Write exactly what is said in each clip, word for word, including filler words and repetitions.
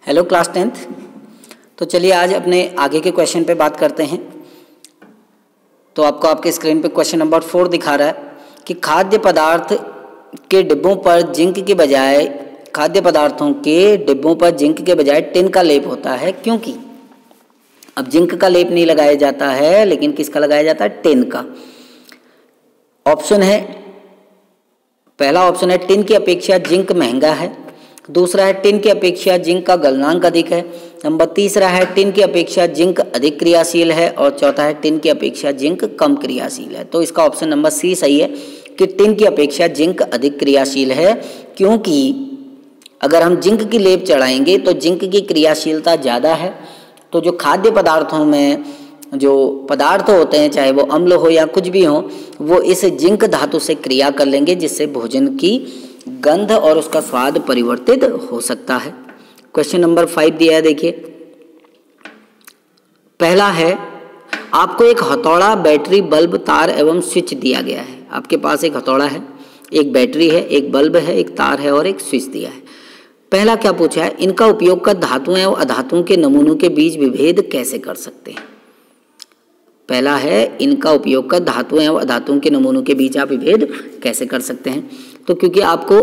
Hello class tenth. तो चलिए आज अपने आगे के क्वेश्चन पे बात करते हैं। तो आपको आपके स्क्रीन पे क्वेश्चन नंबर फोर दिखा रहा है कि खाद्य पदार्थ के डिब्बों पर जिंक के बजाय खाद्य पदार्थों के डिब्बों पर जिंक के बजाय टिन का लेप होता है, क्योंकि अब जिंक का लेप नहीं लगाया जाता है लेकिन किसका लगाया जाता है, टिन का। ऑप्शन है, पहला ऑप्शन है टिन की अपेक्षा जिंक महंगा है, दूसरा है टिन की अपेक्षा जिंक का गलनांक अधिक है, नंबर तीसरा है टिन की अपेक्षा जिंक अधिक क्रियाशील है और चौथा है टिन की अपेक्षा जिंक कम क्रियाशील है। तो इसका ऑप्शन नंबर सी सही है कि टिन की अपेक्षा जिंक अधिक क्रियाशील है, क्योंकि अगर हम जिंक की लेप चढ़ाएंगे तो जिंक की क्रियाशीलता ज़्यादा है। तो जो खाद्य पदार्थों में जो पदार्थ होते हैं, चाहे वो अम्ल हो या कुछ भी हो, वो इस जिंक धातु से क्रिया कर लेंगे, जिससे भोजन की गंध और उसका स्वाद परिवर्तित हो सकता है। क्वेश्चन नंबर फाइव दिया है, देखिए। पहला है, आपको एक हथौड़ा, बैटरी, बल्ब, तार एवं स्विच दिया गया है। आपके पास एक हथौड़ा है, एक बैटरी है, एक बल्ब है, एक तार है और एक स्विच दिया है। पहला क्या पूछा है, इनका उपयोग कर धातुओं एवं अधातुओं के नमूनों के बीच विभेद कैसे कर सकते हैं। पहला है, इनका उपयोग कर धातुओं एवं अधातुओं के नमूनों के बीच आप विभेद कैसे कर सकते हैं। तो क्योंकि आपको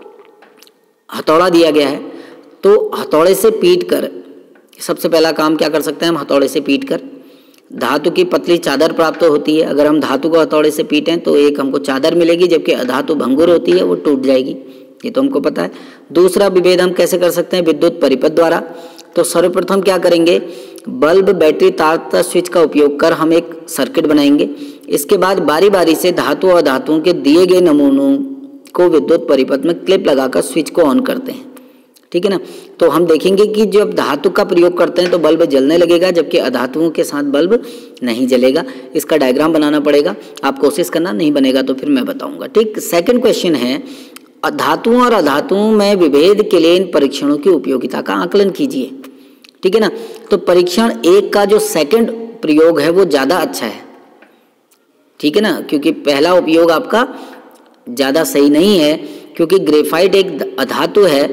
हथौड़ा दिया गया है तो हथौड़े से पीट कर सबसे पहला काम क्या कर सकते हैं हम, हथौड़े से पीट कर धातु की पतली चादर प्राप्त होती है। अगर हम धातु को हथौड़े से पीटें तो एक हमको चादर मिलेगी, जबकि अधातु भंगुर होती है, वो टूट जाएगी, ये तो हमको पता है। दूसरा विभेद हम कैसे कर सकते हैं, विद्युत परिपथ द्वारा। तो सर्वप्रथम क्या करेंगे, बल्ब, बैटरी, तार तथा स्विच का उपयोग कर हम एक सर्किट बनाएंगे। इसके बाद बारी बारी से धातु और धातुओं के दिए गए नमूनों को विद्युत परिपथ में क्लिप लगाकर स्विच को ऑन करते हैं, ठीक है ना। तो हम देखेंगे कि जब धातु का प्रयोग करते हैं तो बल्ब जलने लगेगा, जबकि अधातुओं के साथ बल्ब नहीं जलेगा। इसका डायग्राम बनाना पड़ेगा, आप कोशिश करना, नहीं बनेगा तो फिर मैं बताऊंगा, ठीक। सेकंड क्वेश्चन है, धातुओं और अधातुओं में विभेद के लिए इन परीक्षणों की उपयोगिता का आकलन कीजिए, ठीक है ना। तो परीक्षण एक का जो सेकंड प्रयोग है वो ज़्यादा अच्छा है, ठीक है ना, क्योंकि पहला उपयोग आपका ज़्यादा सही नहीं है, क्योंकि ग्रेफाइट एक अधातु है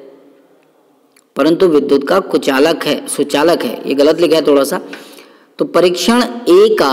परंतु विद्युत का कुचालक है, सुचालक है, ये गलत लिखा है थोड़ा सा। तो परीक्षण ए का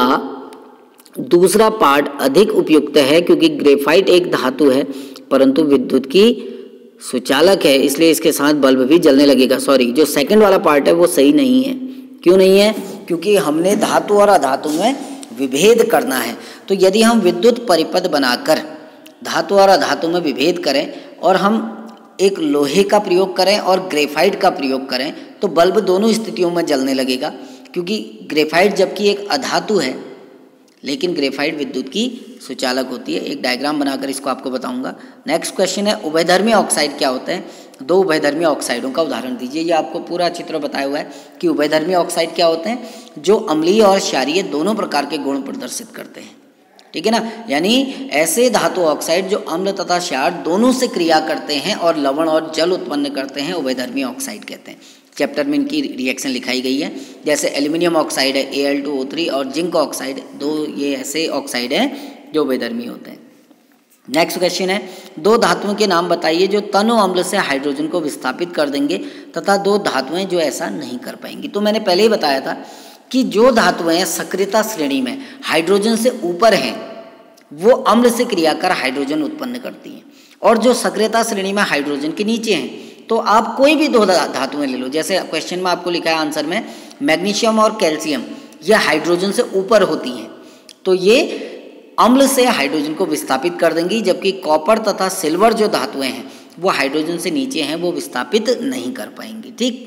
दूसरा पार्ट अधिक उपयुक्त है, क्योंकि ग्रेफाइट एक धातु है परंतु विद्युत की सुचालक है, इसलिए इसके साथ बल्ब भी जलने लगेगा। सॉरी, जो सेकंड वाला पार्ट है वो सही नहीं है। क्यों नहीं है, क्योंकि हमने धातु और अधातु में विभेद करना है। तो यदि हम विद्युत परिपथ बनाकर धातु और अधातु में विभेद करें और हम एक लोहे का प्रयोग करें और ग्रेफाइट का प्रयोग करें तो बल्ब दोनों स्थितियों में जलने लगेगा, क्योंकि ग्रेफाइट जबकि एक अधातु है लेकिन ग्रेफाइट विद्युत की सुचालक होती है। एक डायग्राम बनाकर इसको आपको बताऊंगा। नेक्स्ट क्वेश्चन है, उभयधर्मी ऑक्साइड क्या होते हैं। दो उभयधर्मी ऑक्साइडों का उदाहरण दीजिए। ये आपको पूरा चित्र बताया हुआ है कि उभयधर्मी ऑक्साइड क्या होते हैं, जो अम्लीय और क्षारीय दोनों प्रकार के गुण प्रदर्शित करते हैं, ठीक है ना। यानी ऐसे धातु ऑक्साइड जो अम्ल तथा क्षार दोनों से क्रिया करते हैं और लवण और जल उत्पन्न करते हैं, उभयधर्मी ऑक्साइड कहते हैं। चैप्टर में इनकी रिएक्शन लिखाई गई है, जैसे एल्यूमिनियम ऑक्साइड है A L two O three और जिंक ऑक्साइड, दो ये ऐसे ऑक्साइड हैं जो उभयधर्मी होते हैं। नेक्स्ट क्वेश्चन है, दो धातुओं के नाम बताइए जो तनु अम्ल से हाइड्रोजन को विस्थापित कर देंगे तथा दो धातुएं जो ऐसा नहीं कर पाएंगी। तो मैंने पहले ही बताया था कि जो धातुएं सक्रियता श्रेणी में हाइड्रोजन से ऊपर हैं वो अम्ल से क्रिया कर हाइड्रोजन उत्पन्न करती हैं, और जो सक्रियता श्रेणी में हाइड्रोजन के नीचे हैं तो आप कोई भी दो धातुएं ले लो। जैसे क्वेश्चन में आपको लिखा है आंसर में, मैग्नीशियम और कैल्शियम, ये हाइड्रोजन से ऊपर होती हैं तो ये अम्ल से हाइड्रोजन को विस्थापित कर देंगी, जबकि कॉपर तथा सिल्वर जो धातुएं हैं वो हाइड्रोजन से नीचे हैं, वो विस्थापित नहीं कर पाएंगी, ठीक।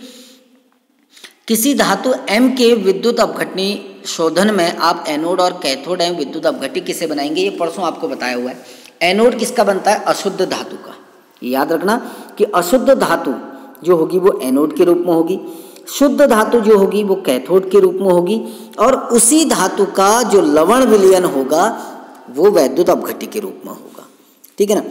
किसी धातु M के विद्युत अपघटनी शोधन में आप एनोड और कैथोड एवं विद्युत अपघट्य किसे बनाएंगे, ये परसों आपको बताया हुआ है। एनोड किसका बनता है, अशुद्ध धातु का। याद रखना कि अशुद्ध धातु जो होगी वो एनोड के रूप में होगी, शुद्ध धातु जो होगी वो कैथोड के रूप में होगी, और उसी धातु का जो लवण विलयन होगा वो वैद्युत अपघट्य के रूप में होगा, ठीक है ना।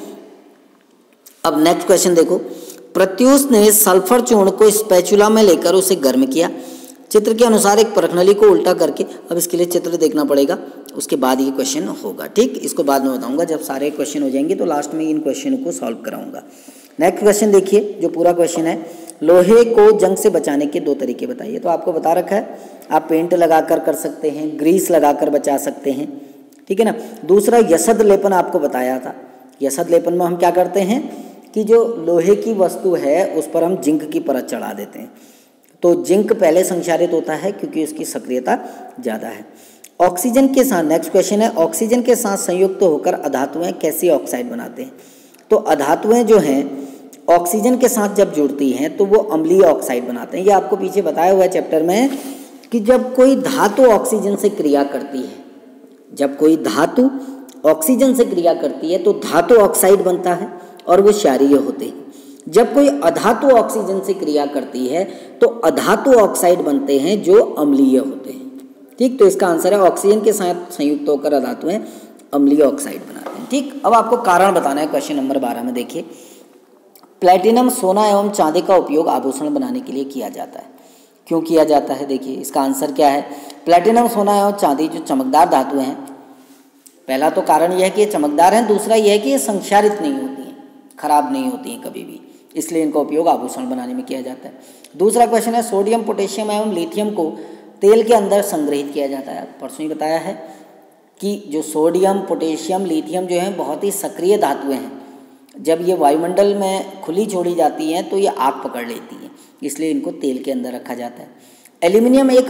अब नेक्स्ट क्वेश्चन देखो, प्रत्यूष ने सल्फर चूर्ण को स्पैचुला में लेकर उसे गर्म किया। चित्र के अनुसार एक परखनली को उल्टा करके, अब इसके लिए चित्र देखना पड़ेगा, उसके बाद ये क्वेश्चन होगा, ठीक। इसको बाद में बताऊंगा, जब सारे क्वेश्चन हो जाएंगे तो लास्ट में इन क्वेश्चन को सॉल्व कराऊंगा। नेक्स्ट क्वेश्चन देखिए, जो पूरा क्वेश्चन है, लोहे को जंग से बचाने के दो तरीके बताइए। तो आपको बता रखा है, आप पेंट लगाकर कर सकते हैं, ग्रीस लगाकर बचा सकते हैं, ठीक है ना। दूसरा यसद लेपन आपको बताया था। यसद लेपन में हम क्या करते हैं कि जो लोहे की वस्तु है उस पर हम जिंक की परत चढ़ा देते हैं, तो जिंक पहले संक्षारित होता है क्योंकि उसकी सक्रियता ज़्यादा है। ऑक्सीजन के साथ, नेक्स्ट क्वेश्चन है, ऑक्सीजन के साथ संयुक्त होकर अधातुएं कैसी ऑक्साइड बनाते हैं। तो अधातुएं जो हैं ऑक्सीजन के साथ जब जुड़ती हैं तो वो अम्लीय ऑक्साइड बनाते हैं। ये आपको पीछे बताया हुआ है चैप्टर में कि जब कोई धातु ऑक्सीजन से क्रिया करती है, जब कोई धातु ऑक्सीजन से क्रिया करती है तो धातु ऑक्साइड बनता है और वो क्षारीय होते हैं। जब कोई अधातु ऑक्सीजन से क्रिया करती है तो अधातु ऑक्साइड बनते हैं जो अम्लीय होते हैं। ठीक, तो इसका आंसर है ऑक्सीजन के साथ संयुक्त होकर अधातुएं अम्लीय ऑक्साइड बनाते हैं। ठीक, अब आपको कारण बताना है क्वेश्चन नंबर बारह में। देखिए, प्लेटिनम, सोना एवं चांदी का उपयोग आभूषण बनाने के लिए किया जाता है। क्यों किया जाता है? देखिए, इसका आंसर क्या है। प्लेटिनम, सोना एवं चांदी जो चमकदार धातुएं हैं, पहला तो कारण यह है कि ये चमकदार हैं, दूसरा यह है कि ये संक्षारित नहीं होती हैं, खराब नहीं होती हैं कभी भी, इसलिए इनका उपयोग आभूषण बनाने में किया जाता है। दूसरा क्वेश्चन है, सोडियम, पोटेशियम एवं लिथियम को तेल के अंदर संग्रहित किया जाता है। परसों ही बताया है कि जो सोडियम, पोटेशियम, लिथियम जो हैं बहुत ही सक्रिय धातुएं हैं। जब ये वायुमंडल में खुली छोड़ी जाती हैं तो ये आग पकड़ लेती हैं, इसलिए इनको तेल के अंदर रखा जाता है। एल्यूमिनियम एक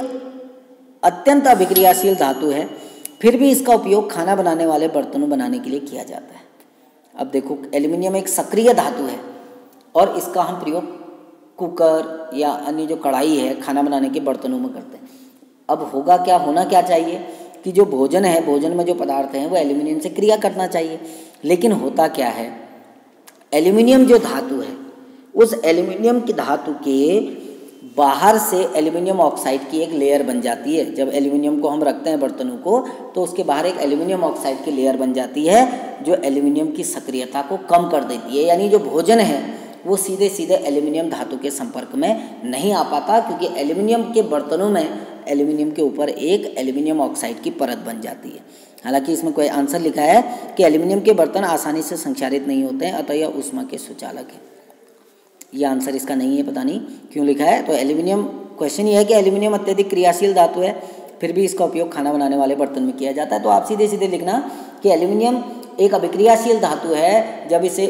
अत्यंत अभिक्रियाशील धातु है, फिर भी इसका उपयोग खाना बनाने वाले बर्तनों बनाने के लिए किया जाता है। अब देखो, एल्यूमिनियम एक सक्रिय धातु है और इसका हम प्रयोग कुकर या अन्य जो कढ़ाई है खाना बनाने के बर्तनों में करते हैं। अब होगा क्या, होना क्या चाहिए कि जो भोजन है, भोजन में जो पदार्थ हैं वो एल्यूमिनियम से क्रिया करना चाहिए, लेकिन होता क्या है, एल्यूमिनियम जो धातु है उस एल्यूमिनियम की धातु के बाहर से एल्यूमिनियम ऑक्साइड की एक लेयर बन जाती है। जब एल्यूमिनियम को हम रखते हैं बर्तनों को तो उसके बाहर एक एल्यूमिनियम ऑक्साइड की लेयर बन जाती है जो एल्यूमिनियम की सक्रियता को कम कर देती है। यानी जो भोजन है वो सीधे सीधे एल्यूमिनियम धातु के संपर्क में नहीं आ पाता, क्योंकि एल्यूमिनियम के बर्तनों में एल्यूमिनियम के ऊपर एक एल्यूमिनियम ऑक्साइड की परत बन जाती है। हालांकि इसमें कोई आंसर लिखा है कि एल्यूमिनियम के बर्तन आसानी से संक्षारित नहीं होते हैं, अतः यह ऊष्मा के सुचालक है। यह आंसर इसका नहीं है, पता नहीं क्यों लिखा है। तो एल्यूमिनियम, क्वेश्चन ये है कि एल्यूमिनियम अत्यधिक क्रियाशील धातु है, फिर भी इसका उपयोग खाना बनाने वाले बर्तन में किया जाता है। तो आप सीधे सीधे लिखना कि एल्यूमिनियम एक अभिक्रियाशील धातु है। जब इसे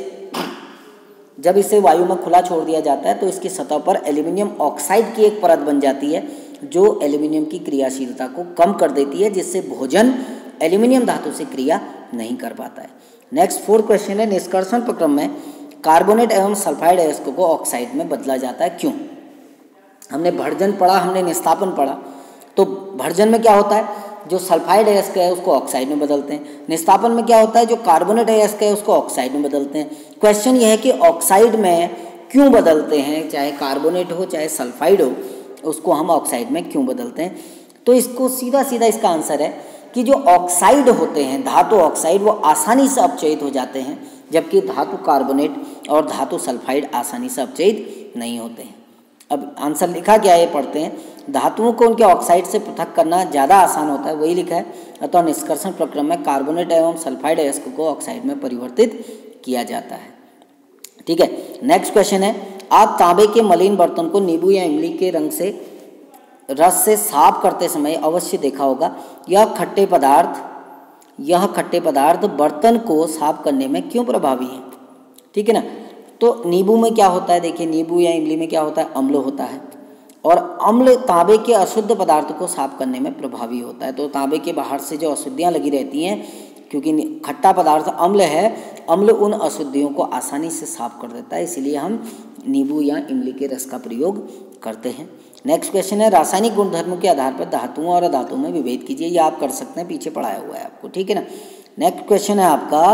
जब इसे वायु में खुला छोड़ दिया जाता है तो इसकी सतह पर एल्यूमिनियम ऑक्साइड की एक परत बन जाती है जो एल्यूमिनियम की क्रियाशीलता को कम कर देती है, जिससे भोजन एल्यूमिनियम धातु से क्रिया नहीं कर पाता है। नेक्स्ट फोर्थ क्वेश्चन है, निष्कर्षण प्रक्रम में कार्बोनेट एवं सल्फाइड अयस्क को ऑक्साइड में बदला जाता है, क्यों? हमने भर्जन पढ़ा, हमने निस्तापन पढ़ा। तो भर्जन में क्या होता है, जो सल्फाइड अयस्क है उसको ऑक्साइड में बदलते हैं। निस्तापन में क्या होता है, जो कार्बोनेट अयस्क है उसको ऑक्साइड में बदलते हैं। क्वेश्चन यह है कि ऑक्साइड में क्यों बदलते हैं, चाहे कार्बोनेट हो चाहे सल्फाइड हो, उसको हम ऑक्साइड में क्यों बदलते हैं? तो इसको सीधा सीधा इसका आंसर है कि जो ऑक्साइड होते हैं, धातु ऑक्साइड, वो आसानी से अपचयित हो जाते हैं, जबकि धातु कार्बोनेट और धातु सल्फाइड आसानी से अपचयित नहीं होते हैं। अब आंसर लिखा क्या है ये पढ़ते हैं। धातुओं को उनके ऑक्साइड से पृथक करना ज़्यादा आसान होता है, वही लिखा है। अतः निष्कर्षण प्रक्रम में कार्बोनेट एवं सल्फाइड अयस्क को ऑक्साइड में परिवर्तित किया जाता है। ठीक है, नेक्स्ट क्वेश्चन है, आप तांबे के मलिन बर्तन को नींबू या इमली के रंग से रस से साफ करते समय अवश्य देखा होगा। यह खट्टे पदार्थ यह खट्टे पदार्थ बर्तन को साफ करने में क्यों प्रभावी है? ठीक है ना। तो नींबू में क्या होता है, देखिए नींबू या इमली में क्या होता है, अम्ल होता है, और अम्ल तांबे के अशुद्ध पदार्थ को साफ करने में प्रभावी होता है। तो तांबे के बाहर से जो अशुद्धियाँ लगी रहती हैं, क्योंकि खट्टा पदार्थ अम्ल है, अम्ल उन अशुद्धियों को आसानी से साफ कर देता है, इसलिए हम नींबू या इमली के रस का प्रयोग करते हैं। नेक्स्ट क्वेश्चन है, रासायनिक गुणधर्मों के आधार पर धातुओं और अधातुओं में विभेद कीजिए। ये आप कर सकते हैं, पीछे पढ़ाया हुआ है आपको, ठीक है ना। नेक्स्ट क्वेश्चन है आपका,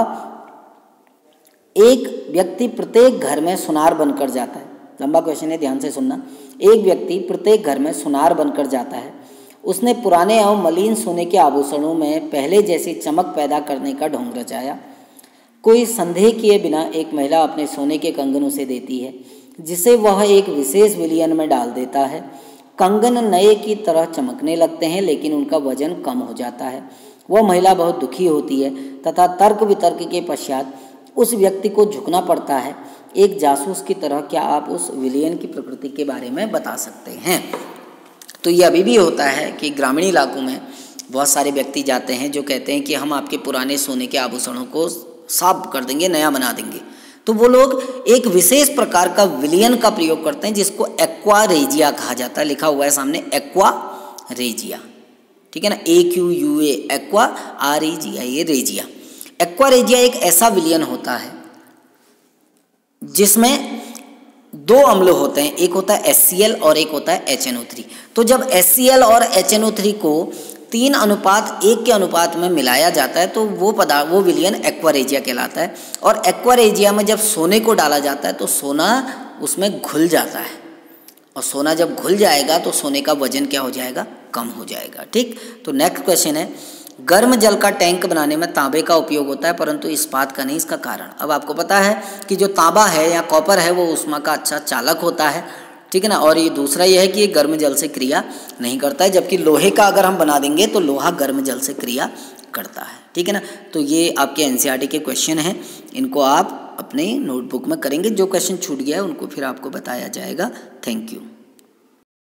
एक व्यक्ति प्रत्येक घर में सुनार बनकर जाता है। लंबा क्वेश्चन है, ध्यान से सुनना। एक व्यक्ति प्रत्येक घर में सुनार बनकर जाता है। उसने पुराने एवं मलिन सोने के आभूषणों में पहले जैसी चमक पैदा करने का ढोंग रचाया। कोई संदेह किए बिना एक महिला अपने सोने के कंगन उसे देती है, जिसे वह एक विशेष विलयन में डाल देता है। कंगन नए की तरह चमकने लगते हैं, लेकिन उनका वजन कम हो जाता है। वह महिला बहुत दुखी होती है तथा तर्क वितर्क के पश्चात उस व्यक्ति को झुकना पड़ता है एक जासूस की तरह। क्या आप उस विलयन की प्रकृति के बारे में बता सकते हैं? तो ये अभी भी होता है कि ग्रामीण इलाकों में बहुत सारे व्यक्ति जाते हैं जो कहते हैं कि हम आपके पुराने सोने के आभूषणों को साफ कर देंगे, नया बना देंगे। तो वो लोग एक विशेष प्रकार का विलयन का प्रयोग करते हैं जिसको एक्वा रेजिया कहा जाता है। लिखा हुआ है सामने एक्वा रेजिया, ठीक है ना, A Q U A, aqua R E G I, ये रेजिया। एक्वा रेजिया एक ऐसा विलयन होता है जिसमें दो अम्ल होते हैं, एक होता है एच सी एल और एक होता है एच एन ओ थ्री। तो जब एच सी एल और एच एन ओ थ्री को तीन अनुपात एक के अनुपात में मिलाया जाता है तो वो पदार्थ वो विलयन एक्वा रेजिया कहलाता है। और एक्वा रेजिया में जब सोने को डाला जाता है तो सोना उसमें घुल जाता है, और सोना जब घुल जाएगा तो सोने का वजन क्या हो जाएगा? कम हो जाएगा। ठीक, तो नेक्स्ट क्वेश्चन है, गर्म जल का टैंक बनाने में तांबे का उपयोग होता है परंतु इस्पात का नहीं, इसका कारण? अब आपको पता है कि जो तांबा है या कॉपर है वो ऊष्मा का अच्छा चालक होता है, ठीक है ना। और ये दूसरा ये है कि ये गर्म जल से क्रिया नहीं करता है, जबकि लोहे का अगर हम बना देंगे तो लोहा गर्म जल से क्रिया करता है, ठीक है ना। तो ये आपके N C E R T के क्वेश्चन हैं, इनको आप अपने नोटबुक में करेंगे। जो क्वेश्चन छूट गया है उनको फिर आपको बताया जाएगा। Thank you.